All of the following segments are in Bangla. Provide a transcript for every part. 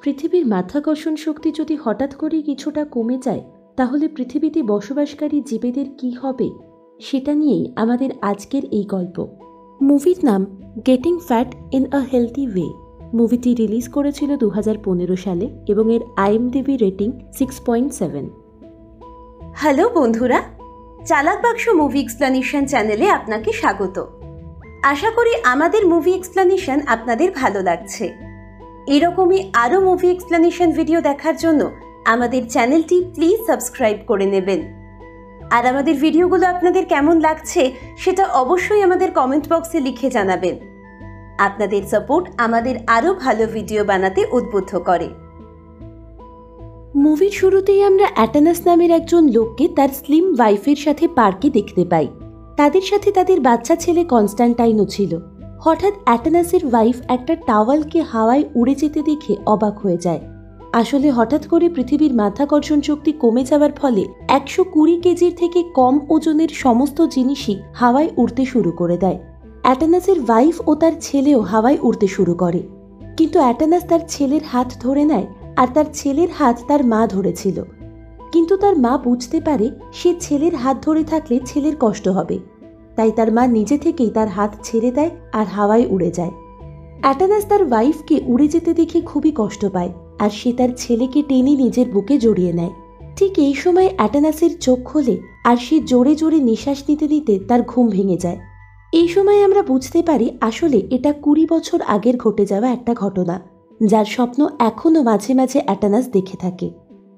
পৃথিবীর মাধ্যাকর্ষণ শক্তি যদি হঠাৎ করে কিছুটা কমে যায় তাহলে পৃথিবীতে বসবাসকারী জীবেদের কি হবে সেটা নিয়েই আমাদের আজকের এই গল্প। মুভির নাম getting fat in a healthy way. মুভিটি রিলিজ করেছিল 2015 সালে এবং এর IMDb রেটিং 6.7। হ্যালো বন্ধুরা, চালাক বাক্স মুভি এক্সপ্লানেশন চ্যানেলে আপনাকে স্বাগত। আশা করি আমাদের মুভি এক্সপ্লানেশন আপনাদের ভালো লাগছে। এরকমই আরও মুভি এক্সপ্লানেশন ভিডিও দেখার জন্য আমাদের চ্যানেলটি প্লিজ সাবস্ক্রাইব করে নেবেন। আর আমাদের ভিডিওগুলো আপনাদের কেমন লাগছে সেটা অবশ্যই আমাদের কমেন্ট বক্সে লিখে জানাবেন। আপনাদের সাপোর্ট আমাদের আরও ভালো ভিডিও বানাতে উদ্বুদ্ধ করে। মুভির শুরুতেই আমরা অ্যাটানাস নামের একজন লোককে তার স্লিম ওয়াইফের সাথে পার্কে দেখতে পাই। তাদের সাথে তাদের বাচ্চা ছেলে কনস্ট্যান্টাইনও ছিল। হঠাৎ অ্যাটানাসের ওয়াইফ একটা টাওয়ালকে হাওয়ায় উড়ে যেতে দেখে অবাক হয়ে যায়। আসলে হঠাৎ করে পৃথিবীর মাধ্যাকর্ষণ শক্তি কমে যাওয়ার ফলে 120 কেজির থেকে কম ওজনের সমস্ত জিনিসই হাওয়ায় উড়তে শুরু করে দেয়। অ্যাটানাসের ওয়াইফ ও তার ছেলেও হাওয়ায় উড়তে শুরু করে, কিন্তু অ্যাটানাস তার ছেলের হাত ধরে নেয় আর তার ছেলের হাত তার মা ধরেছিল। কিন্তু তার মা বুঝতে পারে সে ছেলের হাত ধরে থাকলে ছেলের কষ্ট হবে, তাই তার মা নিজে থেকেই তার হাত ছেড়ে দেয় আর হাওয়ায় উড়ে যায়। অ্যাটানাস তার ওয়াইফকে উড়ে যেতে দেখে খুবই কষ্ট পায় আর সে তার ছেলেকে টেনে নিজের বুকে জড়িয়ে নেয়। ঠিক এই সময় অ্যাটানাসের চোখ খোলে আর সে জোরে জোরে নিঃশ্বাস নিতে নিতে তার ঘুম ভেঙে যায়। এই সময় আমরা বুঝতে পারি আসলে এটা 20 বছর আগের ঘটে যাওয়া একটা ঘটনা, যার স্বপ্ন এখনও মাঝে মাঝে অ্যাটানাস দেখে থাকে।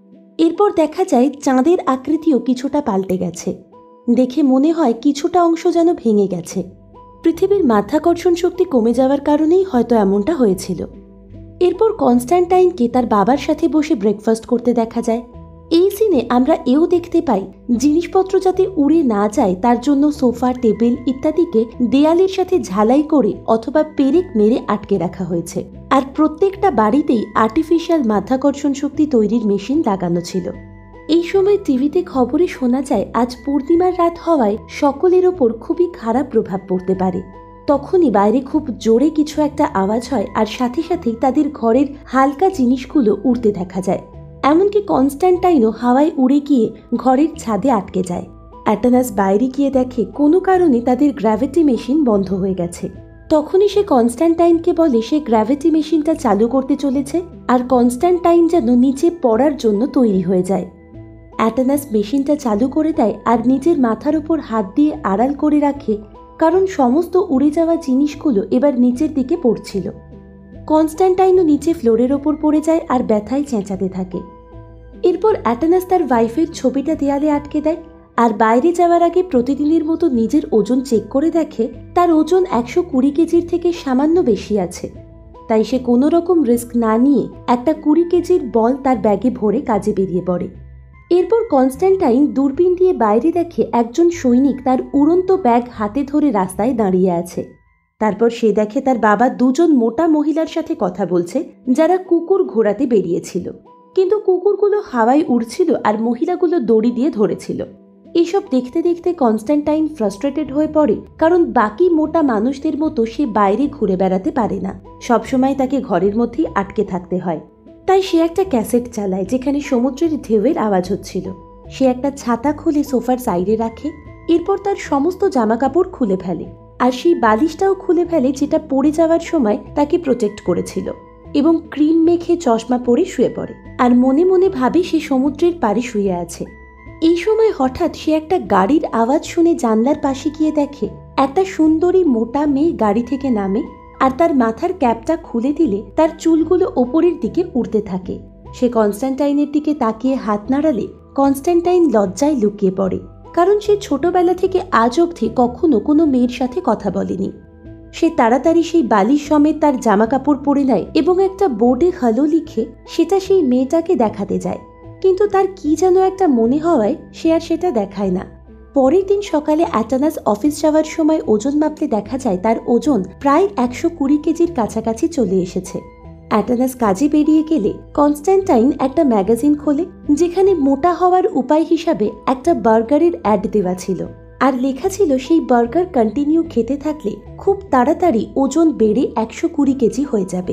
এরপর দেখা যায় চাঁদের আকৃতিও কিছুটা পাল্টে গেছে। দেখে মনে হয় কিছুটা অংশ যেন ভেঙে গেছে। পৃথিবীর মাধ্যাকর্ষণ শক্তি কমে যাওয়ার কারণেই হয়তো এমনটা হয়েছিল। এরপর কনস্ট্যান্টাইনকে তার বাবার সাথে বসে ব্রেকফাস্ট করতে দেখা যায়। এই সিনে আমরা এও দেখতে পাই জিনিসপত্র যাতে উড়ে না যায় তার জন্য সোফা, টেবিল ইত্যাদিকে দেয়ালের সাথে ঝালাই করে অথবা পেরেক মেরে আটকে রাখা হয়েছে। আর প্রত্যেকটা বাড়িতেই আর্টিফিশিয়াল মাধ্যাকর্ষণ শক্তি তৈরির মেশিন লাগানো ছিল। এই সময় টিভিতে খবরে শোনা যায় আজ পূর্ণিমার রাত হওয়ায় সকলের ওপর খুবই খারাপ প্রভাব পড়তে পারে। তখনই বাইরে খুব জোরে কিছু একটা আওয়াজ হয় আর সাথে সাথেই তাদের ঘরের হালকা জিনিসগুলো উড়তে দেখা যায়। এমনকি কনস্ট্যান্টাইনও হাওয়ায় উড়ে গিয়ে ঘরের ছাদে আটকে যায়। অ্যাটানাস বাইরে গিয়ে দেখে কোনো কারণে তাদের গ্র্যাভিটি মেশিন বন্ধ হয়ে গেছে। তখনই সে কনস্ট্যান্টাইনকে বলে সে গ্র্যাভিটি মেশিনটা চালু করতে চলেছে আর কনস্ট্যান্টাইন যেন নিচে পড়ার জন্য তৈরি হয়ে যায়। অ্যাটানাস মেশিনটা চালু করে দেয় আর নিজের মাথার উপর হাত দিয়ে আড়াল করে রাখে, কারণ সমস্ত উড়ে যাওয়া জিনিসগুলো এবার নিচের দিকে পড়ছিল। কনস্ট্যান্টাইনও নিচে ফ্লোরের ওপর পড়ে যায় আর ব্যথায় চেঁচাতে থাকে। এরপর অ্যাটানাস তার ওয়াইফের ছবিটা দেয়ালে আটকে দেয় আর বাইরে যাওয়ার আগে প্রতিদিনের মতো নিজের ওজন চেক করে দেখে তার ওজন 120 কেজির থেকে সামান্য বেশি আছে। তাই সে কোনো রকম রিস্ক না নিয়ে একটা 20 কেজির বল তার ব্যাগে ভরে কাজে বেরিয়ে পড়ে। এরপর কনস্ট্যান্টাইন দূরবীন দিয়ে বাইরে দেখে একজন সৈনিক তার উড়ন্ত ব্যাগ হাতে ধরে রাস্তায় দাঁড়িয়ে আছে। তারপর সে দেখে তার বাবা দুজন মোটা মহিলার সাথে কথা বলছে, যারা কুকুর ঘোরাতে বেরিয়েছিল, কিন্তু কুকুরগুলো হাওয়ায় উড়ছিল আর মহিলাগুলো দড়ি দিয়ে ধরেছিল। এসব দেখতে দেখতে কনস্ট্যান্টাইন ফ্রাস্ট্রেটেড হয়ে পড়ে, কারণ বাকি মোটা মানুষদের মতো সে বাইরে ঘুরে বেড়াতে পারে না, সবসময় তাকে ঘরের মধ্যেই আটকে থাকতে হয়। তাই সে একটা ক্যাসেট চালায় যেখানে সমুদ্রের ঢেউয়ের আওয়াজ হচ্ছিল। সে একটা ছাতা খুলে সোফার সাইডে রাখে। এরপর তার সমস্ত জামা কাপড় খুলে ফেলে আর সেই বালিশটাও খুলে ফেলে যেটা পড়ে যাওয়ার সময় তাকে প্রোটেক্ট করেছিল, এবং ক্রিম মেখে চশমা পরে শুয়ে পড়ে আর মনে মনে ভাবে সে সমুদ্রের পাড়ে শুয়ে আছে। এই সময় হঠাৎ সে একটা গাড়ির আওয়াজ শুনে জানলার পাশে গিয়ে দেখে একটা সুন্দরী মোটা মেয়ে গাড়ি থেকে নামে আর তার মাথার ক্যাপটা খুলে দিলে তার চুলগুলো ওপরের দিকে উড়তে থাকে। সে কনস্ট্যান্টাইনের দিকে তাকিয়ে হাত নাড়ালে কনস্ট্যান্টাইন লজ্জায় লুকিয়ে পড়ে, কারণ সে ছোটবেলা থেকে আজ অবধি কখনো কোনো মেয়ের সাথে কথা বলেনি। সে তাড়াতাড়ি সেই বালিশ সমেত তার জামা কাপড় পরে নেয় এবং একটা বোর্ডে হ্যালো লিখে সেটা সেই মেয়েটাকে দেখাতে যায়, কিন্তু তার কি যেন একটা মনে হওয়ায় সে আর সেটা দেখায় না। পরের দিন সকালে অ্যাটানাস অফিস যাওয়ার সময় ওজন মাপলে দেখা যায় তার ওজন প্রায় 120 কেজির কাছাকাছি চলে এসেছে। অ্যাটানাস কাজে বেরিয়ে গেলে কনস্ট্যান্টাইন একটা ম্যাগাজিন খোলে, যেখানে মোটা হওয়ার উপায় হিসাবে একটা বার্গারের অ্যাড দেওয়া ছিল আর লেখা ছিল সেই বার্গার কন্টিনিউ খেতে থাকলে খুব তাড়াতাড়ি ওজন বেড়ে 120 কেজি হয়ে যাবে।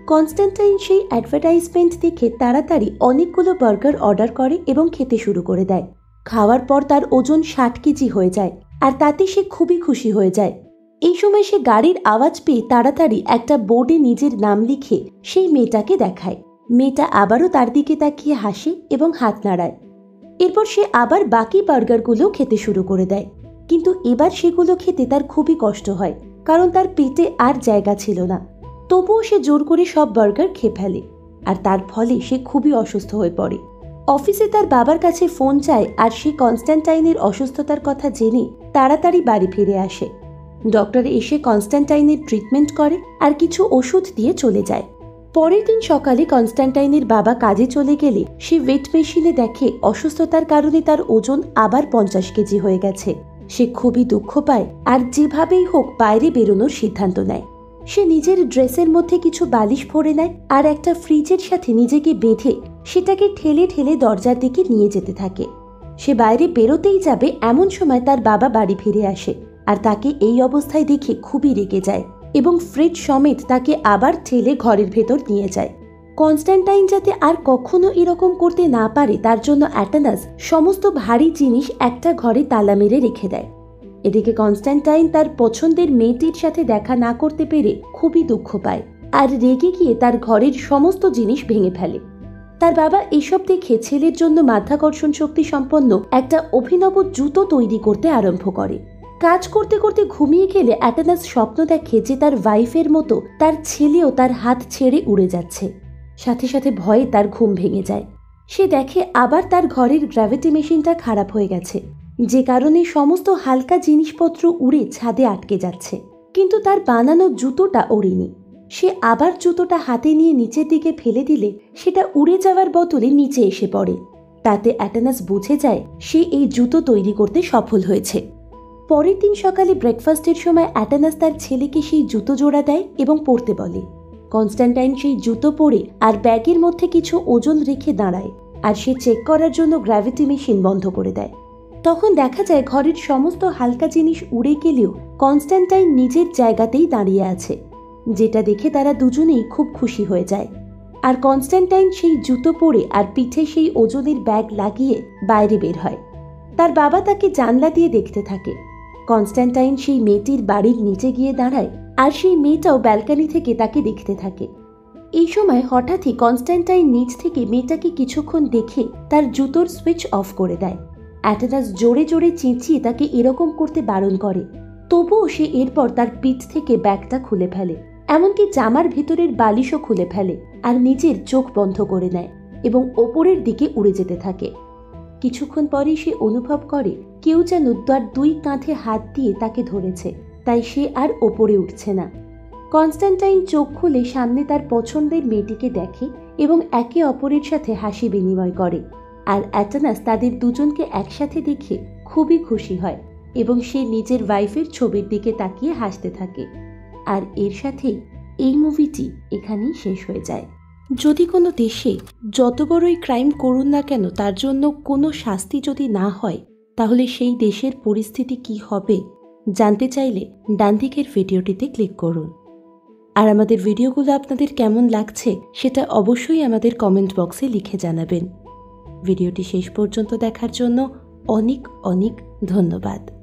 কনস্ট্যান্টাইন সেই অ্যাডভার্টাইজমেন্ট দেখে তাড়াতাড়ি অনেকগুলো বার্গার অর্ডার করে এবং খেতে শুরু করে দেয়। খাওয়ার পর তার ওজন 60 কেজি হয়ে যায় আর তাতে সে খুবই খুশি হয়ে যায়। এই সময় সে গাড়ির আওয়াজ পেয়ে তাড়াতাড়ি একটা বোর্ডে নিজের নাম লিখে সেই মেয়েটাকে দেখায়। মেয়েটা আবারও তার দিকে তাকিয়ে হাসে এবং হাত নাড়ায়। এরপর সে আবার বাকি বার্গারগুলো খেতে শুরু করে দেয়, কিন্তু এবার সেগুলো খেতে তার খুবই কষ্ট হয়, কারণ তার পেটে আর জায়গা ছিল না। তবুও সে জোর করে সব বার্গার খেয়ে ফেলে আর তার ফলে সে খুবই অসুস্থ হয়ে পড়ে। অফিসে তার বাবার কাছে ফোন চায় আর সে কনস্ট্যান্টাইনের অসুস্থতার কথা জেনে তাড়াতাড়ি বাড়ি ফিরে আসে। ডক্টর এসে কনস্ট্যান্টাইনের ট্রিটমেন্ট করে আর কিছু ওষুধ দিয়ে চলে যায়। পরের দিন সকালে কনস্ট্যান্টাইনের বাবা কাজে চলে গেলে সে ওয়েট মেশিনে দেখে অসুস্থতার কারণে তার ওজন আবার 50 কেজি হয়ে গেছে। সে খুবই দুঃখ পায় আর যেভাবেই হোক বাইরে বেরোনোর সিদ্ধান্ত নেয়। সে নিজের ড্রেসের মধ্যে কিছু বালিশ ভরে নেয় আর একটা ফ্রিজের সাথে নিজেকে বেঁধে সেটাকে ঠেলে ঠেলে দরজার দিকে নিয়ে যেতে থাকে। সে বাইরে বেরোতেই যাবে এমন সময় তার বাবা বাড়ি ফিরে আসে আর তাকে এই অবস্থায় দেখে খুবই রেগে যায় এবং ফ্রিজ সমেত তাকে আবার ঠেলে ঘরের ভেতর নিয়ে যায়। কনস্ট্যান্টাইন যাতে আর কখনো এরকম করতে না পারে তার জন্য অ্যাটেনাস সমস্ত ভারী জিনিস একটা ঘরে তালা মেরে রেখে দেয়। এদিকে কনস্ট্যান্টাইন তার পছন্দের মেয়েটির সাথে দেখা না করতে পেরে খুবই দুঃখ পায় আর রেগে গিয়ে তার ঘরের সমস্ত জিনিস ভেঙে ফেলে। তার বাবা এসব দেখে ছেলের জন্য মাধ্যাকর্ষণ শক্তি সম্পন্ন একটা অভিনব জুতো তৈরি করতে আরম্ভ করে। কাজ করতে করতে ঘুমিয়ে গেলে অ্যাটেনাস স্বপ্ন দেখে যে তার ওয়াইফের মতো তার ছেলেও তার হাত ছেড়ে উড়ে যাচ্ছে। সাথে সাথে ভয়ে তার ঘুম ভেঙে যায়। সে দেখে আবার তার ঘরের গ্র্যাভিটি মেশিনটা খারাপ হয়ে গেছে, যে কারণে সমস্ত হালকা জিনিসপত্র উড়ে ছাদে আটকে যাচ্ছে, কিন্তু তার বানানো জুতোটা ওড়েনি। সে আবার জুতোটা হাতে নিয়ে নিচের দিকে ফেলে দিলে সেটা উড়ে যাওয়ার বদলে নিচে এসে পড়ে। তাতে অ্যাটেনাস বুঝে যায় সে এই জুতো তৈরি করতে সফল হয়েছে। পরের দিন সকালে ব্রেকফাস্টের সময় অ্যাটেনাস তার ছেলেকে সেই জুতো জোড়া দেয় এবং পরতে বলে। কনস্ট্যান্টাইন সেই জুতো পরে আর ব্যাগের মধ্যে কিছু ওজন রেখে দাঁড়ায় আর সে চেক করার জন্য গ্র্যাভিটি মেশিন বন্ধ করে দেয়। তখন দেখা যায় ঘরের সমস্ত হালকা জিনিস উড়ে গেলেও কনস্ট্যান্টাইন নিজের জায়গাতেই দাঁড়িয়ে আছে, যেটা দেখে তারা দুজনেই খুব খুশি হয়ে যায়। আর কনস্ট্যান্টাইন সেই জুতো পরে আর পিঠে সেই ওজনের ব্যাগ লাগিয়ে বাইরে বের হয়। তার বাবা তাকে জানলা দিয়ে দেখতে থাকে। কনস্ট্যান্টাইন সেই মেয়েটির বাড়ির নিচে গিয়ে দাঁড়ায় আর সেই মেয়েটাও ব্যালকনি থেকে তাকে দেখতে থাকে। এই সময় হঠাৎই কনস্ট্যান্টাইন নিচ থেকে মেয়েটাকে কিছুক্ষণ দেখে তার জুতোর সুইচ অফ করে দেয়। অ্যাটেনাস জোরে জোরে চেঁচিয়ে তাকে এরকম করতে বারণ করে, তবুও সে এরপর তার পিঠ থেকে ব্যাগটা খুলে ফেলে, এমনকি জামার ভেতরের বালিশও খুলে ফেলে আর নিজের চোখ বন্ধ করে নেয় এবং ওপরের দিকে উড়ে যেতে থাকে। কিছুক্ষণ পরেই সে অনুভব করে কেউ যেন তার 2 কাঁধে হাত দিয়ে তাকে ধরেছে, তাই সে আর ওপরে উঠছে না। কনস্ট্যান্টাইন চোখ খুলে সামনে তার পছন্দের মেয়েটিকে দেখে এবং একে অপরের সাথে হাসি বিনিময় করে। আর অ্যাটেনাস তাদের দুজনকে একসাথে দেখে খুবই খুশি হয় এবং সে নিজের ওয়াইফের ছবির দিকে তাকিয়ে হাসতে থাকে। আর এর সাথেই এই মুভিটি এখানেই শেষ হয়ে যায়। যদি কোনো দেশে যত বড়ই ক্রাইম করুন না কেন তার জন্য কোনো শাস্তি যদি না হয়, তাহলে সেই দেশের পরিস্থিতি কি হবে জানতে চাইলে ডান দিকের ভিডিওটিতে ক্লিক করুন। আর আমাদের ভিডিওগুলো আপনাদের কেমন লাগছে সেটা অবশ্যই আমাদের কমেন্ট বক্সে লিখে জানাবেন। ভিডিওটি শেষ পর্যন্ত দেখার জন্য অনেক অনেক ধন্যবাদ।